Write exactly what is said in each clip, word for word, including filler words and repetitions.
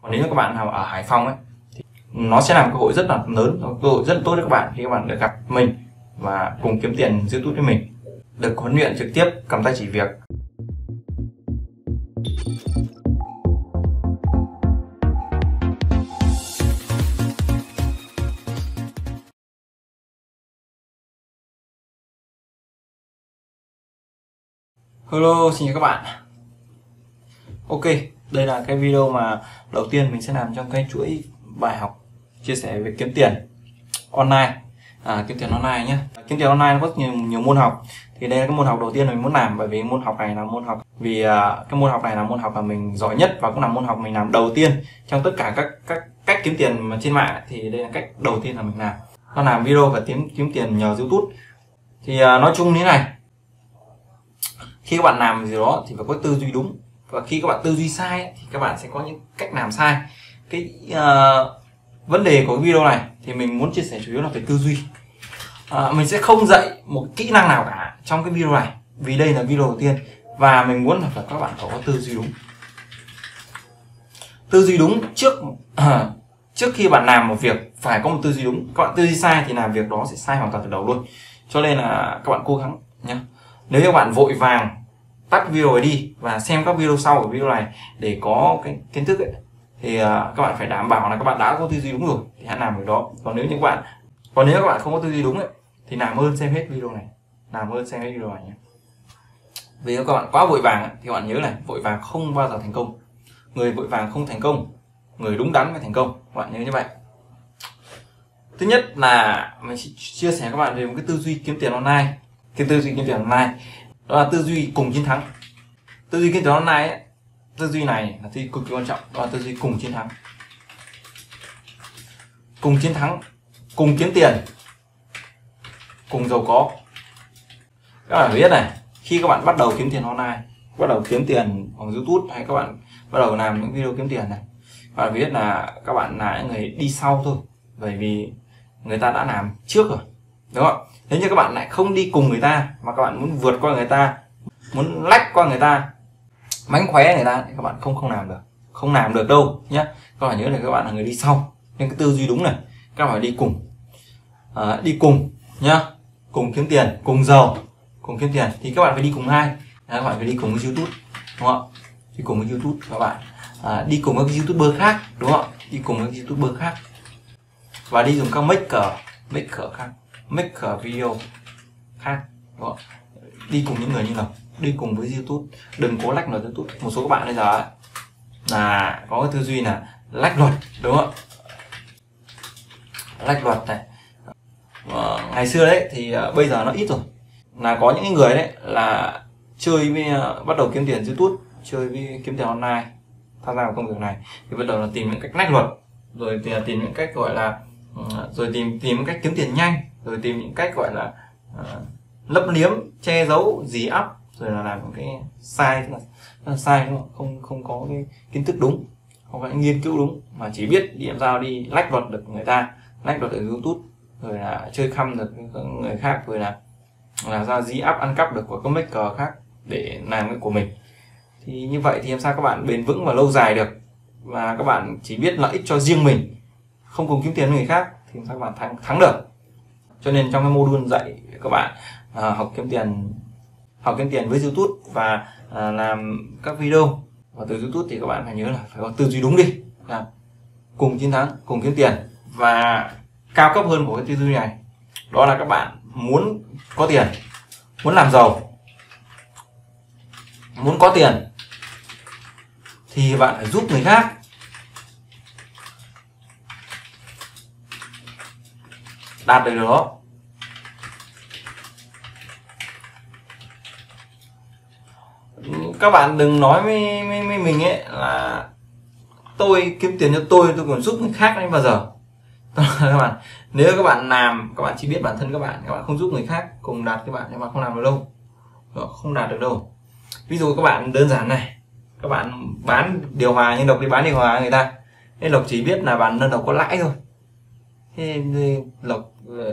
Còn nếu như các bạn nào ở Hải Phòng ấy thì nó sẽ là một cơ hội rất là lớn, cơ hội rất là tốt cho các bạn khi các bạn được gặp mình và cùng kiếm tiền YouTube với mình, được huấn luyện trực tiếp cầm tay chỉ việc. Hello, xin chào các bạn. Ok, đây là cái video mà đầu tiên mình sẽ làm trong cái chuỗi bài học chia sẻ về kiếm tiền online. À, kiếm tiền online nhé. Kiếm tiền online nó có nhiều, nhiều môn học. Thì đây là cái môn học đầu tiên mình muốn làm, bởi vì môn học này là môn học vì uh, cái môn học này là môn học mà mình giỏi nhất và cũng là môn học mình làm đầu tiên trong tất cả các các cách kiếm tiền mà trên mạng. Thì đây là cách đầu tiên là mình làm. Nó làm video và kiếm kiếm tiền nhờ YouTube. Thì uh, nói chung như thế này. Khi các bạn làm gì đó thì phải có tư duy đúng, và khi các bạn tư duy sai ấy, thì các bạn sẽ có những cách làm sai. Cái uh, vấn đề của video này thì mình muốn chia sẻ chủ yếu là về tư duy. Uh, mình sẽ không dạy một kỹ năng nào cả trong cái video này, vì đây là video đầu tiên và mình muốn là phải các bạn có tư duy đúng. Tư duy đúng trước uh, trước khi bạn làm một việc phải có một tư duy đúng. Các bạn tư duy sai thì làm việc đó sẽ sai hoàn toàn từ đầu luôn. Cho nên là các bạn cố gắng nhé. Nếu các bạn vội vàng tắt video này đi và xem các video sau của video này để có cái kiến thức ấy, thì uh, các bạn phải đảm bảo là các bạn đã có tư duy đúng rồi thì hãy làm việc đó. Còn nếu như các bạn còn nếu các bạn không có tư duy đúng ấy, thì làm ơn xem hết video này, làm ơn xem hết video này nhé. Vì nếu các bạn quá vội vàng ấy, thì các bạn nhớ này, vội vàng không bao giờ thành công. Người vội vàng không thành công, người đúng đắn mới thành công. Các bạn nhớ như vậy. Thứ nhất là mình chia sẻ các bạn về một cái tư duy kiếm tiền online. Cái tư duy kiếm tiền online đó là tư duy cùng chiến thắng. Tư duy kiếm tiền online ấy, tư duy này là tư duy cực kỳ quan trọng, đó là tư duy cùng chiến thắng. Cùng chiến thắng, cùng kiếm tiền, cùng giàu có. Các bạn biết này, khi các bạn bắt đầu kiếm tiền online, bắt đầu kiếm tiền bằng YouTube hay các bạn bắt đầu làm những video kiếm tiền này, các bạn biết là các bạn là những người đi sau thôi, bởi vì người ta đã làm trước rồi, đúng không? Nếu như các bạn lại không đi cùng người ta mà các bạn muốn vượt qua người ta, muốn lách qua người ta, mánh khóe người ta, thì các bạn không không làm được, không làm được đâu nhé. Các bạn nhớ là các bạn là người đi sau, nên cái tư duy đúng này, các bạn phải đi cùng, à, đi cùng nhá, cùng kiếm tiền, cùng giàu, cùng kiếm tiền thì các bạn phải đi cùng ai? Các bạn phải đi cùng với YouTube, đúng không? Đi cùng với YouTube các bạn, à, đi cùng với các YouTuber khác, đúng không? Đi cùng với các YouTuber khác và đi dùng các maker, maker khác. Make video khác, đúng không? Đi cùng những người như nào, đi cùng với YouTube, đừng cố lách luật YouTube. Một số các bạn bây giờ ấy, là có cái tư duy là lách luật, đúng không? Lách luật này, à, ngày xưa đấy thì uh, bây giờ nó ít rồi, là có những người đấy là chơi với uh, bắt đầu kiếm tiền YouTube, chơi với kiếm tiền online, tham gia vào công việc này thì bắt đầu là tìm những cách lách luật, rồi thì tìm những cách gọi là uh, rồi tìm tìm những cách kiếm tiền nhanh, rồi tìm những cách gọi là uh, lấp liếm, che giấu, dí ắp, rồi là làm những cái sai, tức là, là sai, đúng không? không không có cái kiến thức đúng, không có nghiên cứu đúng, mà chỉ biết đi làm sao đi lách luật được người ta, lách luật ở YouTube, rồi là chơi khăm được người khác, rồi là là ra dí ắp ăn cắp được của các maker khác để làm cái của mình. Thì như vậy thì làm sao các bạn bền vững và lâu dài được, và các bạn chỉ biết lợi ích cho riêng mình, không cùng kiếm tiền với người khác, thì làm sao các bạn thắng thắng được. Cho nên trong cái module dạy các bạn à, học kiếm tiền học kiếm tiền với YouTube và à, làm các video và từ YouTube, thì các bạn phải nhớ là phải có tư duy đúng đi, là cùng chiến thắng, cùng kiếm tiền. Và cao cấp hơn của cái tư duy này đó là các bạn muốn có tiền, muốn làm giàu, muốn có tiền thì bạn phải giúp người khác. Đạt được điều đó. Các bạn đừng nói với, với, với mình ấy là tôi kiếm tiền cho tôi, tôi còn giúp người khác đến bao giờ. Các bạn, nếu các bạn làm, các bạn chỉ biết bản thân các bạn, các bạn không giúp người khác cùng đạt các bạn, các bạn không làm được đâu, không đạt được đâu. Ví dụ các bạn đơn giản này, các bạn bán điều hòa, nhưng Lộc đi bán điều hòa người ta, nên Lộc chỉ biết là bản thân Lộc có lãi thôi. Thế Lộc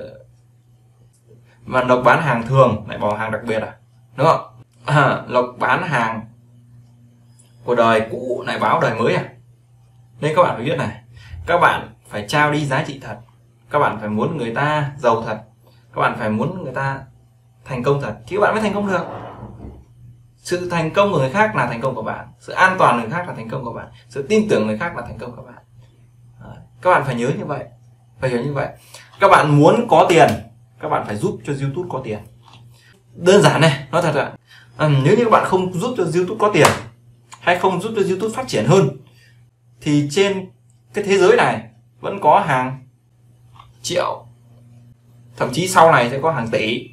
mà Lộc bán hàng thường lại bỏ hàng đặc biệt à, đúng không? À, Lộc bán hàng của đời cũ lại báo đời mới à? Nên các bạn phải biết này, các bạn phải trao đi giá trị thật, các bạn phải muốn người ta giàu thật, các bạn phải muốn người ta thành công thật thì các bạn mới thành công được. Sự thành công của người khác là thành công của bạn, sự an toàn của người khác là thành công của bạn, sự tin tưởng người khác là thành công của bạn. Đấy. Các bạn phải nhớ như vậy, phải hiểu như vậy. Các bạn muốn có tiền, các bạn phải giúp cho YouTube có tiền. Đơn giản này, nói thật ạ, à, nếu như các bạn không giúp cho YouTube có tiền hay không giúp cho YouTube phát triển hơn thì trên cái thế giới này vẫn có hàng triệu, thậm chí sau này sẽ có hàng tỷ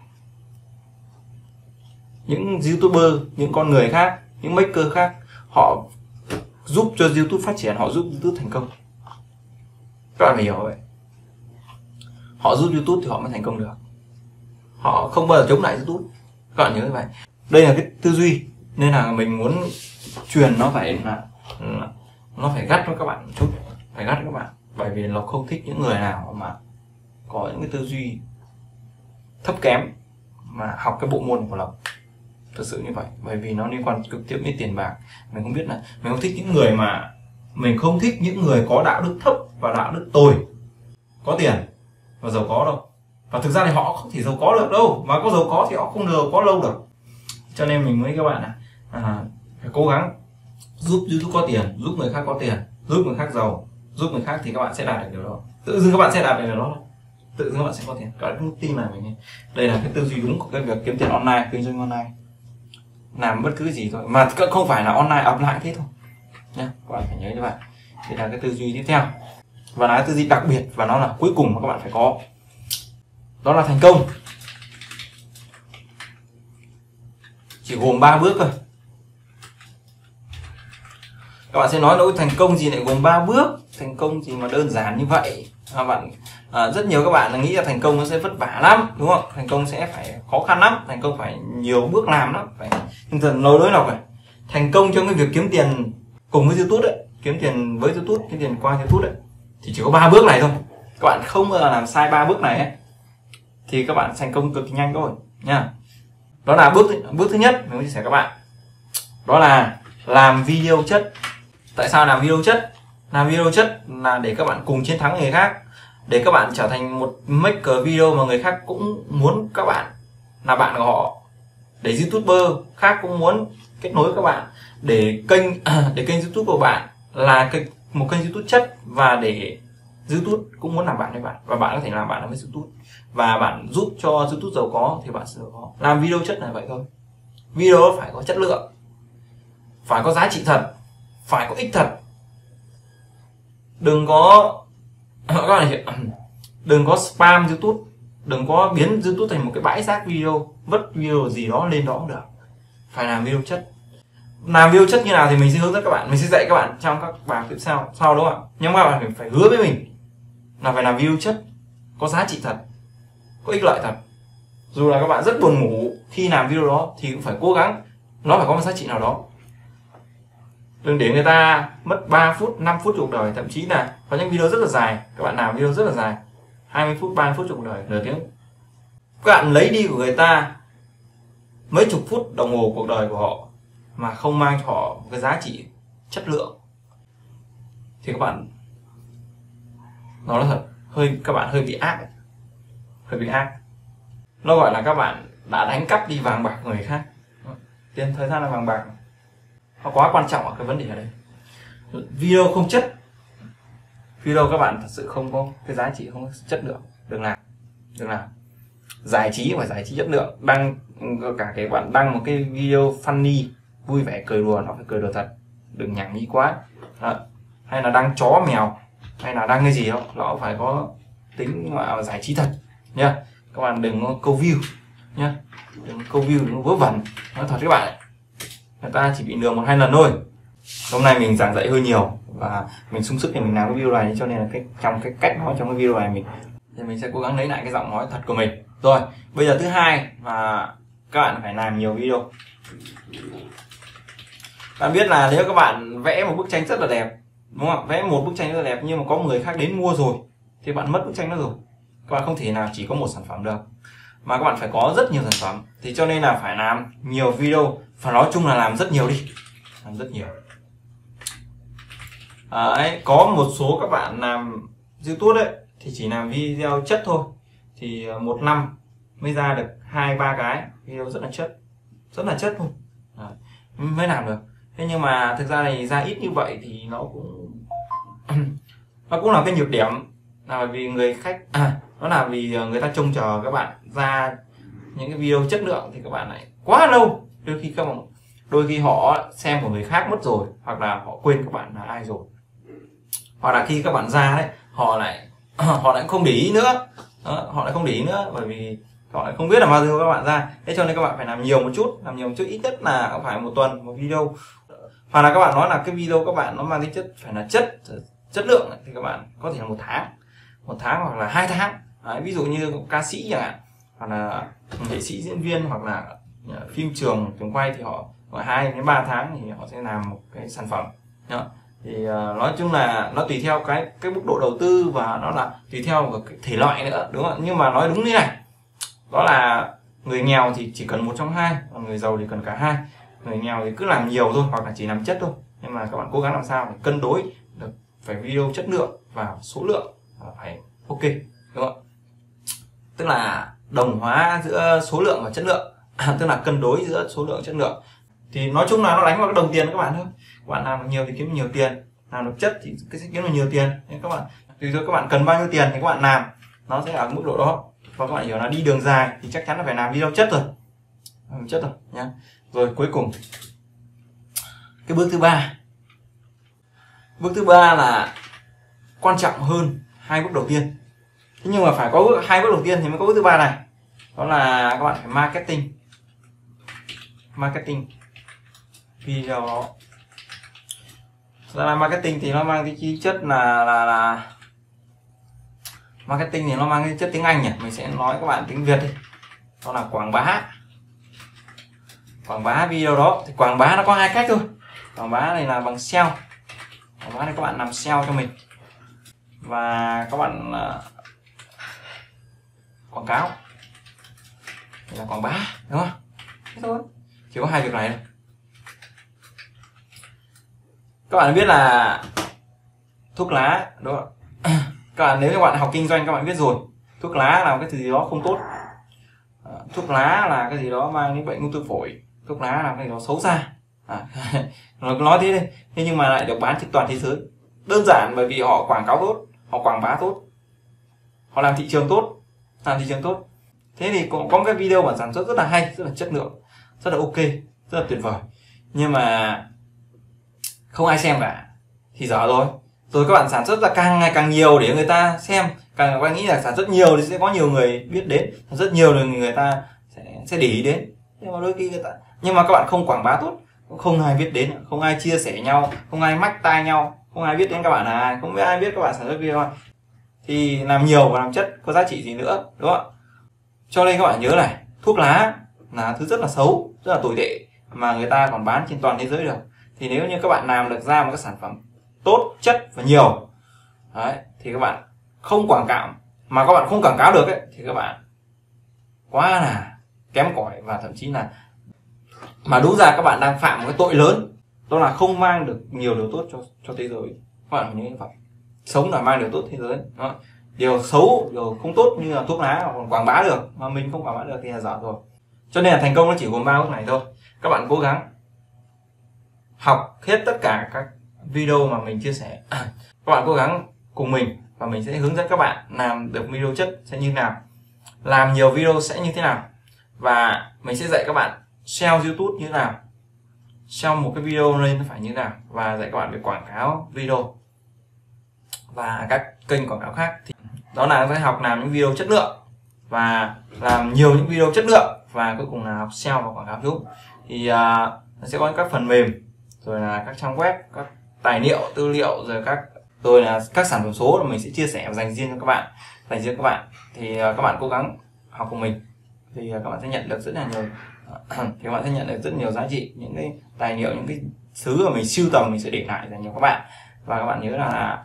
những YouTuber, những con người khác, những maker khác, họ giúp cho YouTube phát triển, họ giúp YouTube thành công. Các bạn phải hiểu vậy. Họ giúp YouTube thì họ mới thành công được. Họ không bao giờ chống lại YouTube. Các bạn nhớ như vậy. Đây là cái tư duy, nên là mình muốn truyền nó phải là, là nó phải gắt với các bạn một chút, phải gắt với các bạn, bởi vì Lộc không thích những người nào mà có những cái tư duy thấp kém mà học cái bộ môn của Lộc. Thật sự như vậy, bởi vì nó liên quan trực tiếp đến tiền bạc. Mình không biết là mình không thích những người mà mình không thích những người có đạo đức thấp và đạo đức tồi, có tiền và giàu có đâu. Và thực ra thì họ không thể giàu có được đâu, mà có giàu có thì họ không được có lâu được. Cho nên mình mới các bạn là à, phải cố gắng giúp YouTube có tiền, giúp người khác có tiền, giúp người khác giàu, giúp người khác thì các bạn sẽ đạt được điều đó. Tự dưng các bạn sẽ đạt được điều đó, tự dưng các bạn sẽ có tiền. Các bạn cứ tin là mình. Đây là cái tư duy đúng của cái việc kiếm tiền online, kinh doanh online, làm bất cứ gì thôi, mà không phải là online up lại thế thôi nhé. Các bạn phải nhớ như vậy. Đây là cái tư duy tiếp theo, và là cái tư duy đặc biệt, và nó là cuối cùng mà các bạn phải có, đó là thành công. Chỉ gồm ba bước thôi. Các bạn sẽ nói là thành công gì lại gồm ba bước, thành công gì mà đơn giản như vậy. Các bạn à, rất nhiều các bạn nghĩ là thành công nó sẽ vất vả lắm, đúng không? Thành công sẽ phải khó khăn lắm, thành công phải nhiều bước làm lắm, phải tinh thần nói đối nào phải. Thành công trong cái việc kiếm tiền cùng với YouTube đấy, kiếm tiền với YouTube, kiếm tiền qua YouTube đấy, thì chỉ có ba bước này thôi. Các bạn không bao giờ làm sai ba bước này ấy, thì các bạn thành công cực kỳ nhanh thôi nha. Đó là bước bước thứ nhất mình muốn chia sẻ các bạn, đó là làm video chất. Tại sao làm video chất? Làm video chất là để các bạn cùng chiến thắng người khác, để các bạn trở thành một maker video mà người khác cũng muốn các bạn là bạn của họ, để YouTuber khác cũng muốn kết nối với các bạn, để kênh để kênh YouTube của bạn là kênh, một kênh YouTube chất, và để YouTube cũng muốn làm bạn với bạn, và bạn có thể làm bạn với YouTube, và bạn giúp cho YouTube giàu có thì bạn sẽ giàu có. Làm video chất là vậy thôi. Video phải có chất lượng, phải có giá trị thật, phải có ích thật. Đừng có các bạn đừng có spam YouTube, đừng có biến YouTube thành một cái bãi rác video, vứt video gì đó lên đó cũng được. Phải làm video chất. Làm video chất như nào thì mình sẽ hướng dẫn các bạn, mình sẽ dạy các bạn trong các bài tiếp sau sau đúng không ạ? Nhưng mà các bạn phải hứa với mình là phải làm video chất, có giá trị thật, có ích lợi thật. Dù là các bạn rất buồn ngủ khi làm video đó thì cũng phải cố gắng nó phải có một giá trị nào đó. Đừng để người ta mất ba phút, năm phút cuộc đời, thậm chí là có những video rất là dài, các bạn làm video rất là dài, hai mươi phút, ba mươi phút cuộc đời, nửa tiếng. Các bạn lấy đi của người ta mấy chục phút đồng hồ cuộc đời của họ mà không mang cho họ một cái giá trị chất lượng thì các bạn, nó là thật, hơi các bạn hơi bị ác, hơi bị ác. Nó gọi là các bạn đã đánh cắp đi vàng bạc người khác. Tiền thời gian là vàng bạc, nó quá quan trọng ở cái vấn đề ở đây. Video không chất, video các bạn thật sự không có cái giá trị, không có chất lượng, đừng làm, đừng làm. Giải trí phải giải trí chất lượng. Đăng cả cái bạn đăng một cái video funny, vui vẻ cười đùa, nó phải cười đùa thật, đừng nhảm nhí quá. Đó. Hay là đăng chó mèo, hay là đăng cái gì đó, nó phải có tính mà giải trí thật nha. Các bạn đừng có câu view nhá, đừng có câu view, đừng có vớ vẩn. Nói thật các bạn, người ta chỉ bị lừa một hai lần thôi. Hôm nay mình giảng dạy hơi nhiều và mình sung sức để mình làm cái video này, cho nên là cái trong cái cách nói trong cái video này mình thì mình sẽ cố gắng lấy lại cái giọng nói thật của mình. Rồi, bây giờ thứ hai là các bạn phải làm nhiều video. Bạn biết là nếu các bạn vẽ một bức tranh rất là đẹp, đúng không? Vẽ một bức tranh rất là đẹp nhưng mà có người khác đến mua rồi thì bạn mất bức tranh đó rồi. Các bạn không thể nào chỉ có một sản phẩm được, mà các bạn phải có rất nhiều sản phẩm. Thì cho nên là phải làm nhiều video, và nói chung là làm rất nhiều đi, làm rất nhiều. À, ấy, có một số các bạn làm YouTube đấy thì chỉ làm video chất thôi, thì một năm mới ra được hai ba cái video rất là chất, rất là chất luôn, à, mới làm được. Thế nhưng mà thực ra thì ra ít như vậy thì nó cũng nó cũng là cái nhược điểm, là bởi vì người khách à, nó là vì người ta trông chờ các bạn ra những cái video chất lượng thì các bạn lại quá lâu, đôi khi các bạn đôi khi họ xem của người khác mất rồi, hoặc là họ quên các bạn là ai rồi, hoặc là khi các bạn ra đấy họ lại họ lại không để ý nữa. Đó, họ lại không để ý nữa bởi vì họ lại không biết là bao nhiêu các bạn ra. Thế cho nên các bạn phải làm nhiều một chút, làm nhiều một chút, ít nhất là phải một tuần một video. Hoặc là các bạn nói là cái video các bạn nó mang tính chất phải là chất chất lượng thì các bạn có thể là một tháng một tháng hoặc là hai tháng. Đấy, ví dụ như ca sĩ chẳng hạn, hoặc là nghệ sĩ diễn viên, hoặc là phim trường trường quay thì họ hai đến ba tháng thì họ sẽ làm một cái sản phẩm. Đó. Thì uh, nói chung là nó tùy theo cái cái mức độ đầu tư, và nó là tùy theo một cái thể loại nữa, đúng không? Nhưng mà nói đúng như này, đó là người nghèo thì chỉ cần một trong hai, còn người giàu thì cần cả hai. Người nghèo thì cứ làm nhiều thôi, hoặc là chỉ làm chất thôi, nhưng mà các bạn cố gắng làm sao để cân đối được, phải video chất lượng và số lượng phải ok, đúng không? Tức là đồng hóa giữa số lượng và chất lượng, tức là cân đối giữa số lượng và chất lượng. Thì nói chung là nó đánh vào cái đồng tiền các bạn thôi. Các bạn làm được nhiều thì kiếm được nhiều tiền, làm được chất thì cái sẽ kiếm được nhiều tiền. Nên các bạn tùy theo các bạn cần bao nhiêu tiền thì các bạn làm, nó sẽ ở mức độ đó. Và các bạn hiểu là đi đường dài thì chắc chắn là phải làm video chất rồi, làm chất rồi nhá. Rồi cuối cùng cái bước thứ ba, bước thứ ba là quan trọng hơn hai bước đầu tiên. Thế nhưng mà phải có bước, hai bước đầu tiên thì mới có bước thứ ba này, đó là các bạn phải marketing, marketing video đó. Ra là marketing thì nó mang cái chi chất là là là marketing thì nó mang cái chất tiếng Anh nhỉ, mình sẽ nói các bạn tiếng Việt đi, đó là quảng bá. Quảng bá video đó thì quảng bá nó có hai cách thôi. Quảng bá này là bằng ét e o, quảng bá này các bạn làm ét e o cho mình, và các bạn uh, quảng cáo đây là quảng bá, đúng không? Thế thôi, chỉ có hai việc này thôi. Các bạn biết là thuốc lá, đúng không? Các bạn, nếu các bạn học kinh doanh các bạn biết rồi, thuốc lá là cái gì đó không tốt, à, thuốc lá là cái gì đó mang đến bệnh ung thư phổi, thuốc lá là cái gì đó xấu xa, à, nói thế đi. Thế nhưng mà lại được bán trên toàn thế giới, đơn giản bởi vì họ quảng cáo tốt, họ quảng bá tốt, họ làm thị trường tốt, làm thị trường tốt. Thế thì có, có một cái video bản sản xuất rất là hay, rất là chất lượng, rất là ok, rất là tuyệt vời, nhưng mà không ai xem cả thì dở rồi. Rồi các bạn sản xuất ra càng ngày càng nhiều để người ta xem, càng các bạn nghĩ là sản xuất nhiều thì sẽ có nhiều người biết đến, rất nhiều người người ta sẽ sẽ để ý đến. Nhưng mà đôi khi người ta, nhưng mà các bạn không quảng bá tốt, không ai biết đến, không ai chia sẻ nhau, không ai mách tai nhau, không ai biết đến các bạn là ai, không biết ai biết các bạn sản xuất video, thì làm nhiều và làm chất có giá trị gì nữa, đúng không? Cho nên các bạn nhớ này, thuốc lá là thứ rất là xấu, rất là tồi tệ mà người ta còn bán trên toàn thế giới được. Thì nếu như các bạn làm được ra một cái sản phẩm tốt, chất và nhiều đấy, thì các bạn không quảng cáo, mà các bạn không quảng cáo được ấy, thì các bạn quá là kém cỏi, và thậm chí là mà đúng ra các bạn đang phạm một cái tội lớn, đó là không mang được nhiều điều tốt cho cho thế giới. Các bạn phải nhớ như vậy, sống là mang điều tốt thế giới đó. Điều xấu, điều không tốt như là thuốc lá còn quảng bá được mà mình không quảng bá được thì là dở rồi. Cho nên là thành công nó chỉ gồm ba bước này thôi. Các bạn cố gắng học hết tất cả các video mà mình chia sẻ. Các bạn cố gắng cùng mình và mình sẽ hướng dẫn các bạn làm được video chất sẽ như thế nào, làm nhiều video sẽ như thế nào, và mình sẽ dạy các bạn ét e o YouTube như thế nào, ét e o một cái video lên nó phải như thế nào, và dạy các bạn về quảng cáo video và các kênh quảng cáo khác. Thì đó là sẽ học làm những video chất lượng và làm nhiều những video chất lượng, và cuối cùng là học ét e o và quảng cáo YouTube. Thì uh, nó sẽ có các phần mềm, rồi là các trang web, các tài liệu, tư liệu, rồi các rồi là các sản phẩm số mà mình sẽ chia sẻ và dành riêng cho các bạn, dành riêng các bạn. Thì uh, các bạn cố gắng học của mình thì uh, các bạn sẽ nhận được rất là nhiều thì các bạn sẽ nhận được rất nhiều giá trị, những cái tài liệu, những cái thứ mà mình sưu tầm mình sẽ để lại dành cho các bạn. Và các bạn nhớ là, là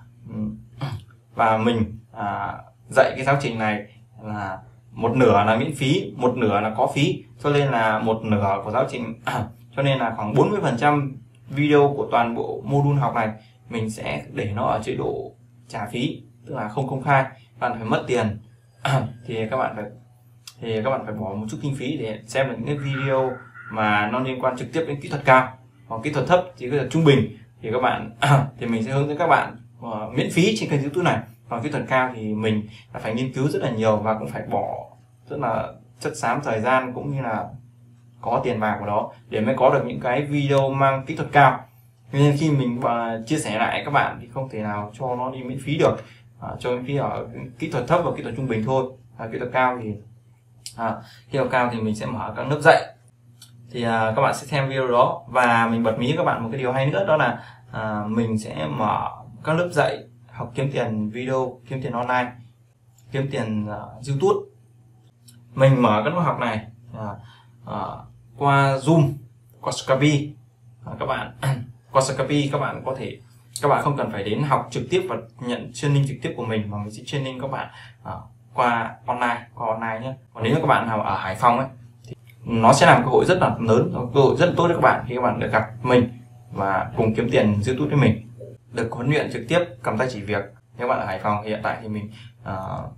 và mình à, dạy cái giáo trình này là một nửa là miễn phí, một nửa là có phí, cho nên là một nửa của giáo trình à, cho nên là khoảng bốn mươi phần trăm video của toàn bộ module học này mình sẽ để nó ở chế độ trả phí, tức là không công khai, bạn phải mất tiền thì các bạn phải thì các bạn phải bỏ một chút kinh phí để xem được những video mà nó liên quan trực tiếp đến kỹ thuật cao. Hoặc kỹ thuật thấp thì kỹ thuật trung bình thì các bạn thì mình sẽ hướng dẫn các bạn uh, miễn phí trên kênh YouTube này. Còn kỹ thuật cao thì mình phải nghiên cứu rất là nhiều và cũng phải bỏ rất là chất xám thời gian cũng như là có tiền bạc vào đó để mới có được những cái video mang kỹ thuật cao. Nên khi mình uh, chia sẻ lại các bạn thì không thể nào cho nó đi miễn phí được, uh, cho miễn phí ở kỹ thuật thấp và kỹ thuật trung bình thôi. uh, kỹ thuật cao thì uh, kỹ thuật cao thì mình sẽ mở các lớp dạy, thì uh, các bạn sẽ xem video đó. Và mình bật mí các bạn một cái điều hay nữa, đó là uh, mình sẽ mở các lớp dạy học kiếm tiền video, kiếm tiền online, kiếm tiền uh, YouTube. Mình mở các lớp học này uh, uh, qua Zoom, qua Skype. uh, các bạn qua Skype các bạn có thể các bạn không cần phải đến học trực tiếp và nhận training trực tiếp của mình, mà mình sẽ training các bạn uh, qua online, qua online nhé. Còn nếu như các bạn nào ở Hải Phòng ấy, thì nó sẽ làm cơ hội rất là lớn, cơ hội rất là tốt cho các bạn khi các bạn được gặp mình và cùng kiếm tiền YouTube với mình, được huấn luyện trực tiếp cầm tay chỉ việc. Nếu bạn ở Hải Phòng thì hiện tại thì mình uh,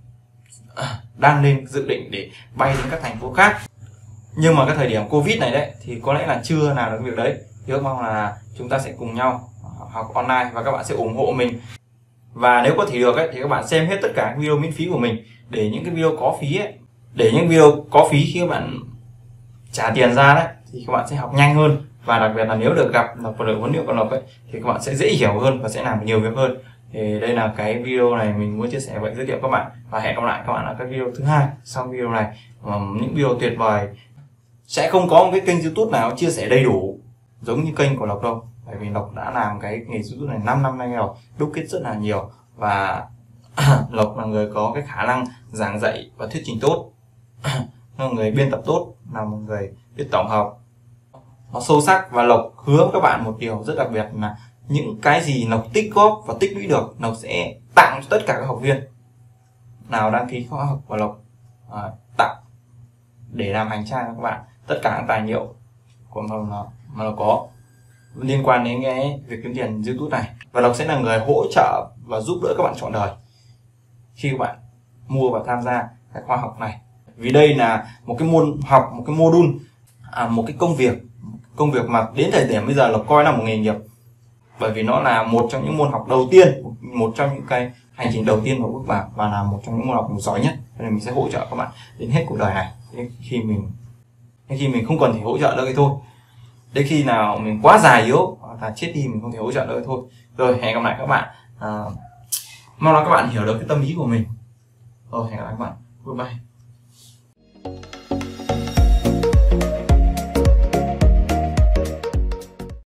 đang lên dự định để bay đến các thành phố khác, nhưng mà cái thời điểm Covid này đấy thì có lẽ là chưa làm được cái việc đấy. Thì ước mong là chúng ta sẽ cùng nhau học online và các bạn sẽ ủng hộ mình. Và nếu có thể được ấy, thì các bạn xem hết tất cả video miễn phí của mình, để những cái video có phí ấy, để những video có phí khi các bạn trả tiền ra đấy thì các bạn sẽ học nhanh hơn. Và đặc biệt là nếu được gặp Lộc và được huấn luyện của Lộc ấy thì các bạn sẽ dễ hiểu hơn và sẽ làm nhiều việc hơn. Thì đây là cái video này mình muốn chia sẻ vậy, giới thiệu các bạn, và hẹn gặp lại các bạn ở các video thứ hai sau video này. Những video tuyệt vời, sẽ không có một cái kênh YouTube nào chia sẻ đầy đủ giống như kênh của Lộc đâu, bởi vì Lộc đã làm cái nghề YouTube này năm năm nay rồi, đúc kết rất là nhiều, và Lộc là người có cái khả năng giảng dạy và thuyết trình tốt, là người biên tập tốt, là một người biết tổng hợp nó sâu sắc. Và Lộc hứa với các bạn một điều rất đặc biệt là những cái gì Lộc tích góp và tích lũy được, Lộc sẽ tặng cho tất cả các học viên nào đăng ký khóa học của Lộc, à, tặng để làm hành trang cho các bạn tất cả các tài liệu của Lộc mà Lộc có liên quan đến cái việc kiếm tiền YouTube này. Và Lộc sẽ là người hỗ trợ và giúp đỡ các bạn trọn đời khi các bạn mua và tham gia cái khóa học này. Vì đây là một cái môn học, một cái module, à, một cái công việc công việc mà đến thời điểm bây giờ Lộc coi là một nghề nghiệp, bởi vì nó là một trong những môn học đầu tiên, một trong những cái hành trình đầu tiên mà bước vào, và là một trong những môn học giỏi nhất. Nên mình sẽ hỗ trợ các bạn đến hết cuộc đời này. Đến khi mình đến khi mình không còn thể hỗ trợ nữa thì thôi, đến khi nào mình quá già yếu hoặc là chết đi mình không thể hỗ trợ nữa thì thôi. Rồi, hẹn gặp lại các bạn. à, mong là các bạn hiểu được cái tâm ý của mình. Rồi, hẹn gặp lại các bạn. Goodbye.